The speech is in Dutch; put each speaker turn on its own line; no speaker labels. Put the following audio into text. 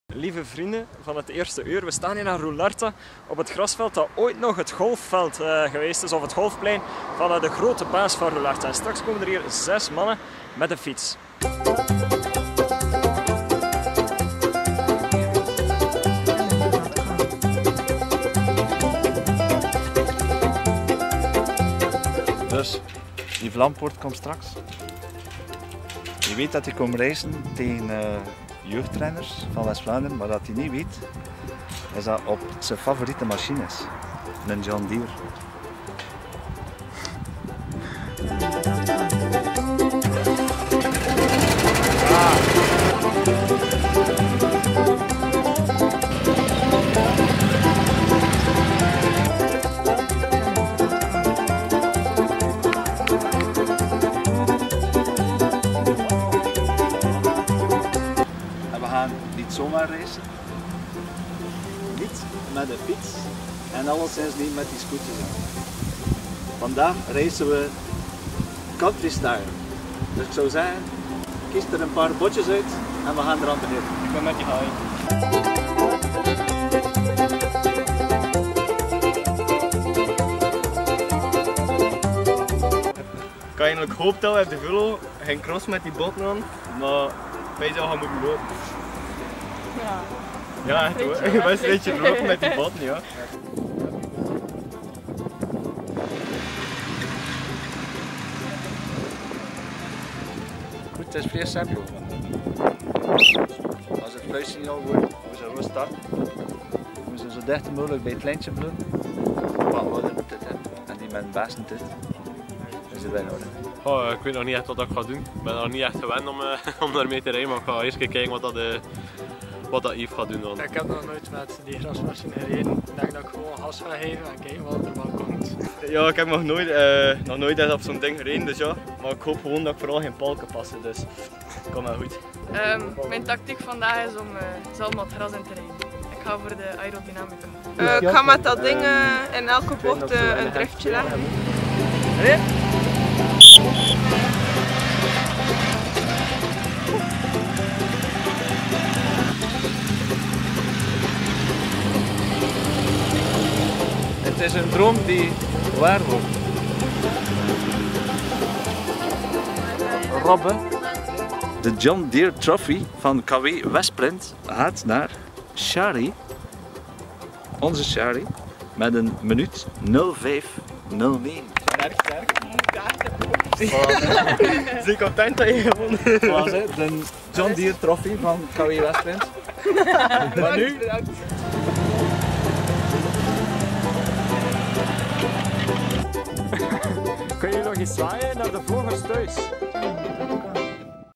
Lieve vrienden van het eerste uur, we staan hier naar Roularta op het grasveld dat ooit nog het golfveld geweest is, of het golfplein van de grote baas van Roularta. En straks komen er hier 6 mannen met een fiets.
Dus die Vlampoort komt straks. Je weet dat hij komt racen tegen jeugdtrainers van West-Vlaanderen, maar dat hij niet weet is dat op zijn favoriete machine is. Een John Deere. We gaan niet zomaar racen, niet met een fiets en alleszins niet met die scooters. Vandaag racen we country style. Dus ik zou zeggen, kies er een paar botjes uit en we gaan eraan beginnen.
Ik ben met die haai.
Ik had eigenlijk gehoopt dat we op de Vullo geen cross met die botten aan, maar wij zouden gaan moeten lopen.
Ja.
Ja, echt hoor. Een wedstrijdje lopen met die botten, ja.
Goed, het is vrij simpel. Als het fluitsignaal wordt, we zullen we starten. We zullen zo dicht mogelijk bij het lijntje bloeien. Wat ouder moet dit, hè. En die met een beste dit. Is er bijna orde.
Oh, ik weet nog niet echt wat ik ga doen. Ik ben nog niet echt gewend om daarmee te rijden, maar ik ga eerst kijken wat dat Yves gaat doen dan.
Ik heb nog nooit met die grasmachine gereden. Ik denk dat ik gewoon gas ga geven en kijken wat er wel komt.
Ja, ik heb nog nooit echt op zo'n ding gereden, dus ja. Maar ik hoop gewoon dat ik vooral geen pal kan passen, dus het komt wel goed.
Mijn tactiek vandaag is om zelf met gras in te rijden. Ik ga voor de aerodynamica. Ik ga met dat ding in elke bocht een driftje leggen.
Het is een droom die waar wordt. Robbe. De John Deere Trophy van KW Westprint gaat naar Shari. Onze Shari. Met een minuut 0509.
Zie content dat je gewonnen.
Was het? De John Deere Trophy van KW Westprint. Maar nu?
Kun je nog eens zwaaien naar de vlogers thuis?